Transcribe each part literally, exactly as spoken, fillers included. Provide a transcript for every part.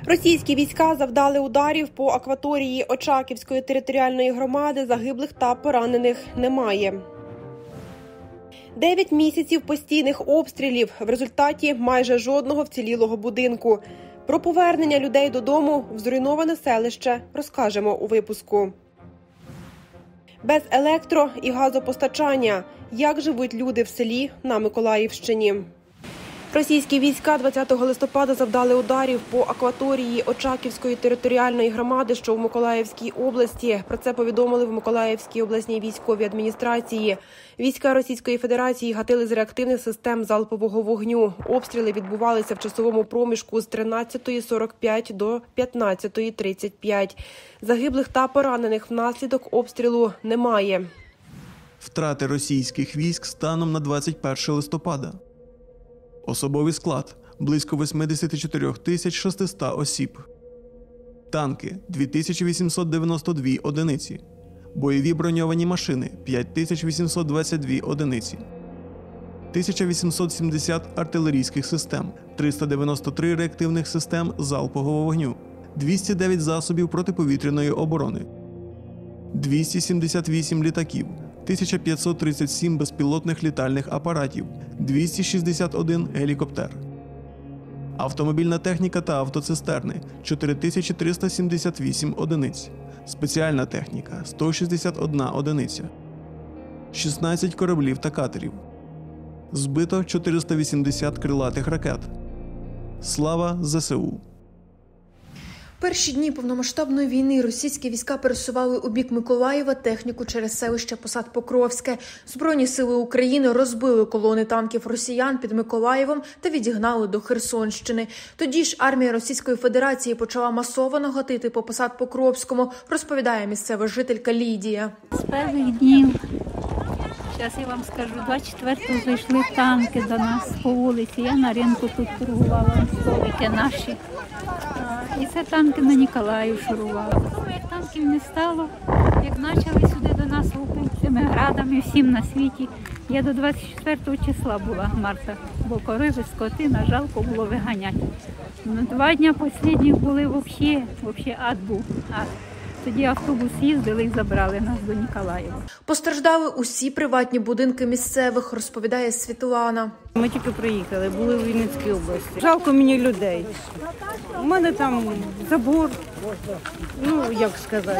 Російські війська завдали ударів по акваторії Очаківської територіальної громади, загиблих та поранених немає. Дев'ять місяців постійних обстрілів, в результаті майже жодного вцілілого будинку. Про повернення людей додому в зруйноване селище розкажемо у випуску. Без електро- і газопостачання. Як живуть люди в селі на Миколаївщині? Російські війська двадцятого листопада завдали ударів по акваторії Очаківської територіальної громади, що в Миколаївській області. Про це повідомили в Миколаївській обласній військовій адміністрації. Війська Російської Федерації гатили з реактивних систем залпового вогню. Обстріли відбувалися в часовому проміжку з тринадцятої сорок п'ять до п'ятнадцятої тридцять п'ять. Загиблих та поранених внаслідок обстрілу немає. Втрати російських військ станом на двадцять перше листопада. Особовий склад – близько вісімдесят чотири тисячі шістсот осіб. Танки – дві тисячі вісімсот дев'яносто дві одиниці. Бойові броньовані машини – п'ять тисяч вісімсот двадцять дві одиниці. тисяча вісімсот сімдесят артилерійських систем, триста дев'яносто три реактивних систем залпового вогню, двісті дев'ять засобів протиповітряної оборони, двісті сімдесят вісім літаків, тисяча п'ятсот тридцять сім безпілотних літальних апаратів, двісті шістдесят один гелікоптер. Автомобільна техніка та автоцистерни – чотири тисячі триста сімдесят вісім одиниць. Спеціальна техніка – сто шістдесят одна одиниця. шістнадцять кораблів та катерів. Збито чотириста вісімдесят крилатих ракет. Слава ЗСУ! Перші дні повномасштабної війни російські війська пересували у бік Миколаєва техніку через селище Посад-Покровське. Збройні сили України розбили колони танків росіян під Миколаєвом та відігнали до Херсонщини. Тоді ж армія Російської Федерації почала масово гатити по Посад-Покровському, розповідає місцева жителька Лідія. З перших днів, зараз я вам скажу, двадцять четвертого зайшли танки до нас по вулиці. Я на ринку тут торгувала, столики наші. І це танки на Ніколаїв шурували. Як танків не стало, як почали сюди до нас лупити цими градами, всім на світі. Я до двадцять четвертого числа була, марта, бо корови, скотина, жалко було виганяти. Ну, два дні останніх були взагалі, взагалі ад був. Ад. Тоді автобус їздили і забрали нас до Ніколаєва. Постраждали усі приватні будинки місцевих, розповідає Світлана. Ми тільки приїхали, були в Вінницькій області. Жалко мені людей. У мене там забор, ну, як сказати,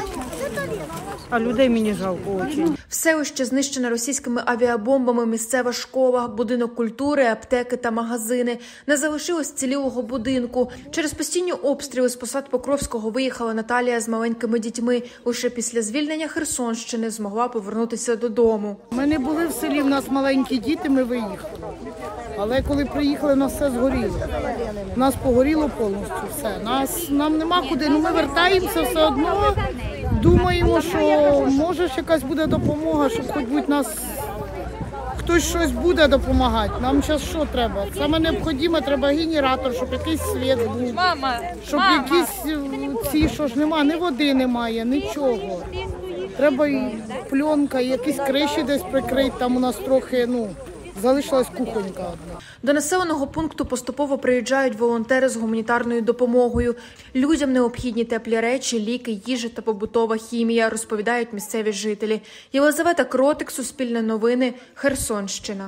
а людей мені жалко дуже. Селище знищене російськими авіабомбами, місцева школа, будинок культури, аптеки та магазини. Не залишилось цілілого будинку. Через постійні обстріли з Посад-Покровського виїхала Наталія з маленькими дітьми. Лише після звільнення Херсонщини змогла повернутися додому. Ми не були в селі, в нас маленькі діти, ми виїхали. Але коли приїхали, у нас все згоріло. У нас погоріло повністю все. Нас, нам нема куди, ну ми вертаємося все одно. Думаємо, що може якась буде допомога, щоб хоч будь нас хтось щось буде допомагати. Нам зараз що треба? Саме необхідне, треба генератор, щоб якийсь світ був, щоб якісь ці, що ж нема, ні води немає, нічого. Треба і пленка, і якісь криші десь прикрити, там у нас трохи, ну, залишилась кухонька одна. До населеного пункту поступово приїжджають волонтери з гуманітарною допомогою. Людям необхідні теплі речі, ліки, їжа та побутова хімія, розповідають місцеві жителі. Єлизавета Кротик, Суспільне новини, Херсонщина.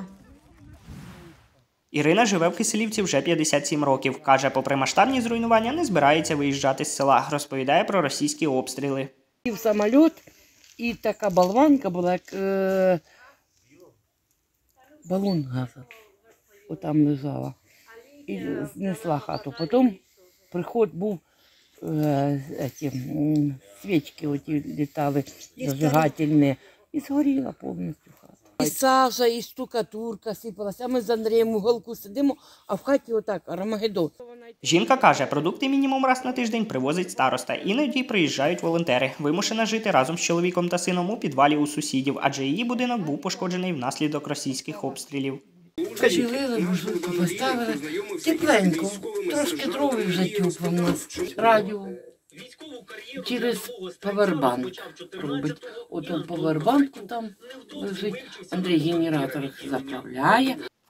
Ірина живе в Киселівці вже п'ятдесят сім років. Каже, попри масштабні зруйнування, не збирається виїжджати з села. Розповідає про російські обстріли. В самоліт, і така болванка була, як е... балон газу. Отам лежала. І знесла хату. Потім приход був, е... ці, свічки оті літали, зажигательні. І згоріла повністю хата. І сажа, і штукатурка сипалася. А ми з Андрієм у уголку сидимо, а в хаті отак Армагеддон. Жінка каже, продукти мінімум раз на тиждень привозить староста. Іноді приїжджають волонтери. Вимушена жити разом з чоловіком та сином у підвалі у сусідів, адже її будинок був пошкоджений внаслідок російських обстрілів. Білили, буржуйку поставили, тепленько, трошки дров вже тепло в нас. Радіо через павербанк робить. Ото павербанку там лежить, Андрій генератор заправляє.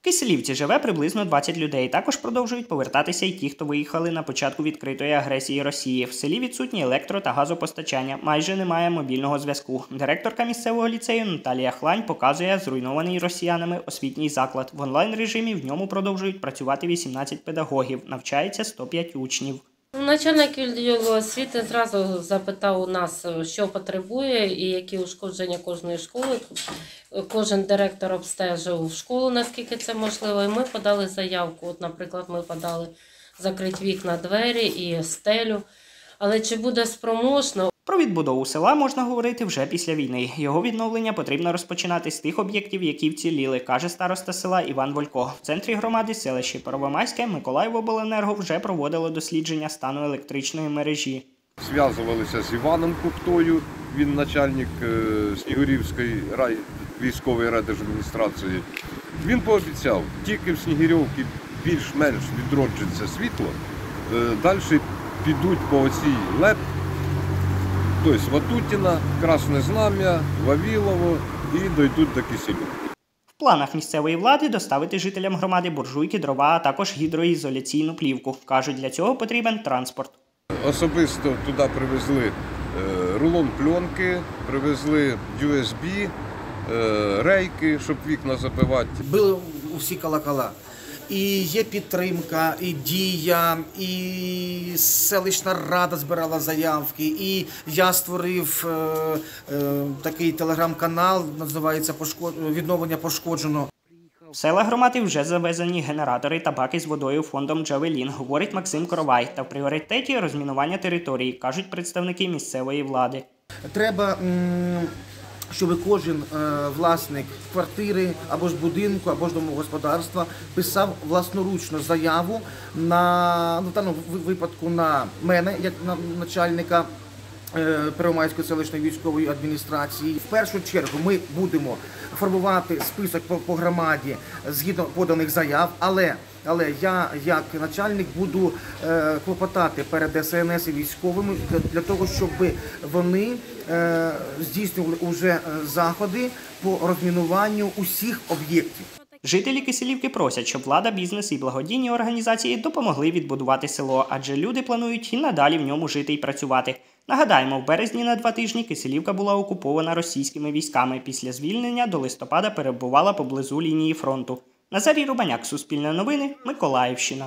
Киселівці живе приблизно двадцять людей. Також продовжують повертатися й ті, хто виїхали на початку відкритої агресії Росії. В селі відсутні електро- та газопостачання. Майже немає мобільного зв'язку. Директорка місцевого ліцею Наталія Хлань показує зруйнований росіянами освітній заклад. В онлайн-режимі в ньому продовжують працювати вісімнадцять педагогів. Навчається сто п'ять учнів. Начальник відділу освіти зразу запитав у нас, що потребує і які ушкодження кожної школи. Кожен директор обстежив школу, наскільки це можливо, і ми подали заявку. От, наприклад, ми подали закрити вікна, двері і стелю. Але чи буде спроможно? Про відбудову села можна говорити вже після війни. Його відновлення потрібно розпочинати з тих об'єктів, які вціліли, каже староста села Іван Волько. В центрі громади селищі Первомайське Миколаївобленерго вже проводило дослідження стану електричної мережі. Зв'язувалися з Іваном Кухтою, він начальник Снігурівської рай... військової райдержадміністрації. Він пообіцяв, тільки в Снігирьовці більш-менш відроджиться світло, далі підуть по оцій ЛЕП, тобто Ватутіна, Красне Знам'я, Вавілово і дійдуть до Киселівки. В планах місцевої влади доставити жителям громади буржуйки, дрова, а також гідроізоляційну плівку. Кажуть, для цього потрібен транспорт. Особисто туди привезли рулон пленки, привезли ю ес бі, рейки, щоб вікна забивати. Були усі колокола. І є підтримка, і Дія, і селищна рада збирала заявки, і я створив е, е, такий телеграм-канал, називається «Відновлення пошкоджено». В села громади вже завезені генератори та баки з водою фондом «Джавелін», говорить Максим Коровай. Та в пріоритеті розмінування території, кажуть представники місцевої влади. Треба, щоб кожен власник квартири або ж будинку, або ж домогосподарства писав власноручно заяву на, ну, в даному випадку на мене, як на начальника Первомайської селищної військової адміністрації. В першу чергу ми будемо формувати список по, по громаді згідно поданих заяв, але, але я як начальник буду е, клопотати перед ес ен ес і військовими для, для того, щоб вони е, здійснювали уже заходи по розмінуванню усіх об'єктів. Жителі Киселівки просять, щоб влада, бізнес і благодійні організації допомогли відбудувати село, адже люди планують і надалі в ньому жити і працювати. Нагадаємо, в березні на два тижні Киселівка була окупована російськими військами. Після звільнення до листопада перебувала поблизу лінії фронту. Назарій Рубаняк, Суспільне новини, Миколаївщина.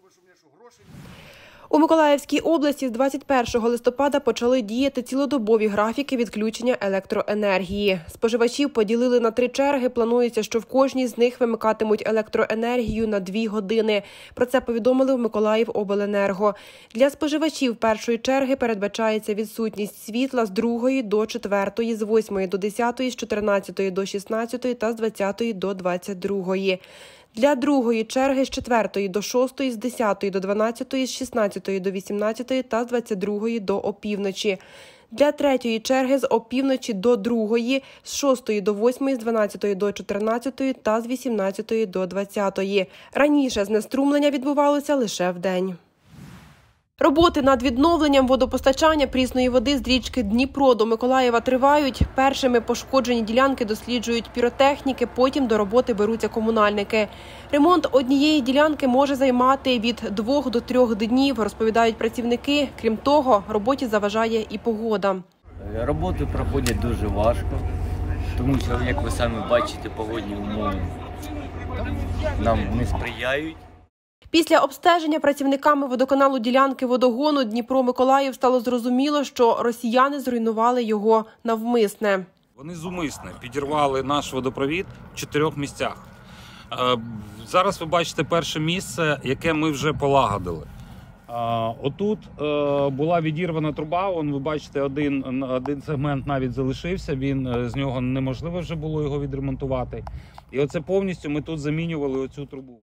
У Миколаївській області з двадцять першого листопада почали діяти цілодобові графіки відключення електроенергії. Споживачів поділили на три черги. Планується, що в кожній з них вимикатимуть електроенергію на дві години. Про це повідомили в Миколаївобленерго. Для споживачів першої черги передбачається відсутність світла з другої до четвертої, з восьмої до десятої, з чотирнадцятої до шістнадцятої та з двадцятої до двадцять другої. Для другої черги з четвертої до шостої, з десятої до дванадцятої, з шістнадцятої до вісімнадцятої та з двадцять другої до опівночі. Для третьої черги з опівночі до другої, з шостої до восьмої, з дванадцятої до чотирнадцятої та з вісімнадцятої до двадцятої. Раніше знеструмлення відбувалося лише вдень. Роботи над відновленням водопостачання прісної води з річки Дніпро до Миколаєва тривають. Першими пошкоджені ділянки досліджують піротехніки, потім до роботи беруться комунальники. Ремонт однієї ділянки може займати від двох до трьох днів, розповідають працівники. Крім того, роботі заважає і погода. Роботи проходять дуже важко, тому що, як ви самі бачите, погодні умови нам не сприяють. Після обстеження працівниками водоканалу ділянки водогону Дніпро-Миколаїв стало зрозуміло, що росіяни зруйнували його навмисне. Вони зумисне підірвали наш водопровід в чотирьох місцях. Зараз ви бачите перше місце, яке ми вже полагодили. Отут була відірвана труба, вон, ви бачите, один, один сегмент навіть залишився, він, з нього неможливо вже було його відремонтувати. І оце повністю ми тут замінювали оцю трубу.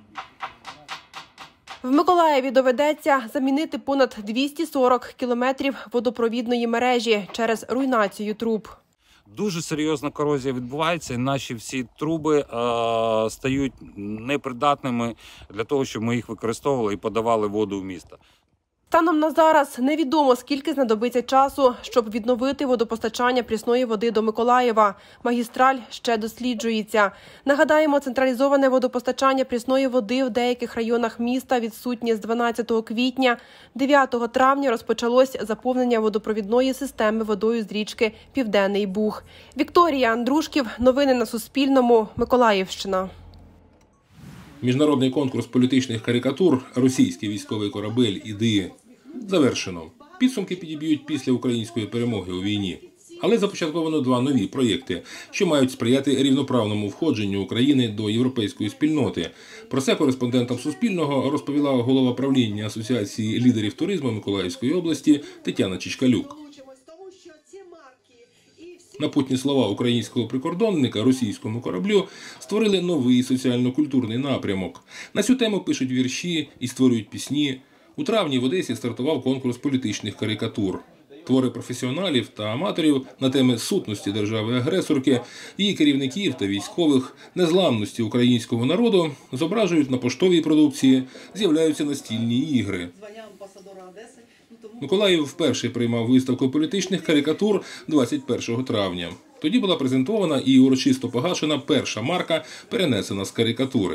В Миколаєві доведеться замінити понад двісті сорок кілометрів водопровідної мережі через руйнацію труб. Дуже серйозна корозія відбувається, і наші всі труби е, стають непридатними для того, щоб ми їх використовували і подавали воду в місто. Станом на зараз невідомо, скільки знадобиться часу, щоб відновити водопостачання прісної води до Миколаєва. Магістраль ще досліджується. Нагадаємо, централізоване водопостачання прісної води в деяких районах міста відсутнє з дванадцятого квітня. дев'ятого травня розпочалось заповнення водопровідної системи водою з річки Південний Буг. Вікторія Андрушків. Новини на Суспільному. Миколаївщина. Міжнародний конкурс політичних карикатур «Російський військовий корабель. Ідеї» завершено. Підсумки підіб'ють після української перемоги у війні. Але започатковано два нові проєкти, що мають сприяти рівноправному входженню України до європейської спільноти. Про це кореспондентам Суспільного розповіла голова правління Асоціації лідерів туризму Миколаївської області Тетяна Чичкалюк. Напутні слова українського прикордонника російському кораблю створили новий соціально-культурний напрямок. На цю тему пишуть вірші і створюють пісні. У травні в Одесі стартував конкурс політичних карикатур. Твори професіоналів та аматорів на теми сутності держави-агресорки, її керівників та військових, незламності українського народу зображують на поштовій продукції, з'являються настільні ігри. Миколаїв вперше приймав виставку політичних карикатур двадцять першого травня. Тоді була презентована і урочисто погашена перша марка, перенесена з карикатури.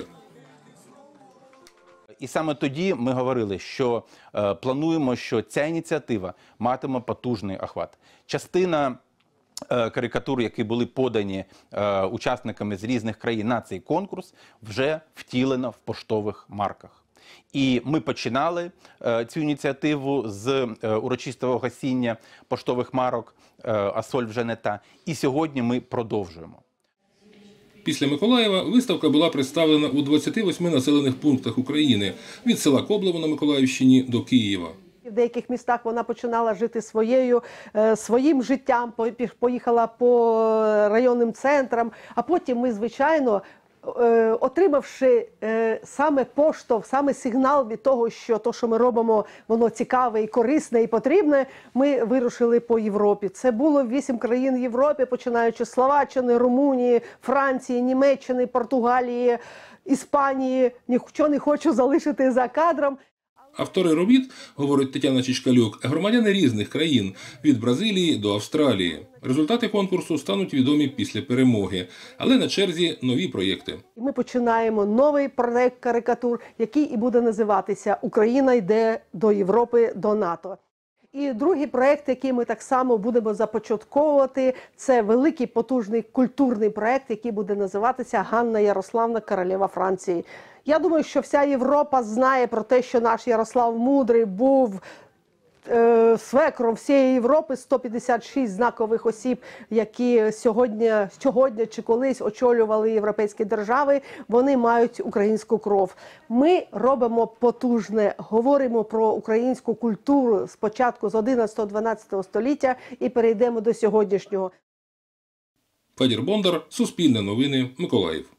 І саме тоді ми говорили, що е, плануємо, що ця ініціатива матиме потужний охват. Частина е, карикатур, які були подані е, учасниками з різних країн на цей конкурс, вже втілена в поштових марках. І ми починали е, цю ініціативу з е, урочистого гасіння поштових марок е, «А соль вже не та». І сьогодні ми продовжуємо. Після Миколаєва виставка була представлена у двадцяти восьми населених пунктах України – від села Коблево на Миколаївщині до Києва. В деяких містах вона починала жити своєю, своїм життям, поїхала по районним центрам, а потім ми, звичайно, отримавши саме поштовх, саме сигнал від того, що те, що ми робимо, воно цікаве і корисне і потрібне, ми вирушили по Європі. Це було вісім країн Європи, починаючи з Словаччини, Румунії, Франції, Німеччини, Португалії, Іспанії. Нічого не хочу залишити за кадром. Автори робіт, говорить Тетяна Чичкалюк, громадяни різних країн – від Бразилії до Австралії. Результати конкурсу стануть відомі після перемоги, але на черзі нові проєкти. Ми починаємо новий проєкт карикатур, який і буде називатися «Україна йде до Європи, до НАТО». І другий проєкт, який ми так само будемо започатковувати, це великий потужний культурний проєкт, який буде називатися «Ганна Ярославна, королева Франції». Я думаю, що вся Європа знає про те, що наш Ярослав Мудрий був е, свекром всієї Європи, сто п'ятдесят шість знакових осіб, які сьогодні, сьогодні чи колись очолювали європейські держави, вони мають українську кров. Ми робимо потужне, говоримо про українську культуру спочатку з одинадцятого-дванадцятого століття і перейдемо до сьогоднішнього. Федір Бондар, Суспільне новини, Миколаїв.